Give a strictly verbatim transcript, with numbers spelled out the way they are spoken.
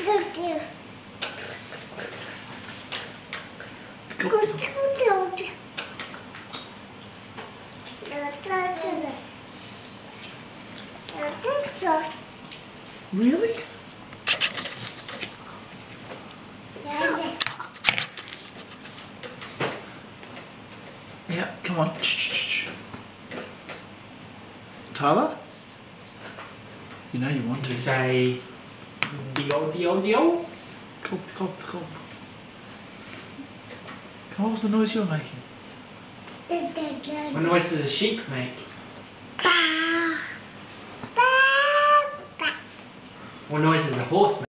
Really? Yeah, come on. Shh. Tyler? You know you want to. You say dio dio dio. Gulp, gulp, gulp. What was the noise you were making? What noise does a sheep make? What noise does a horse make?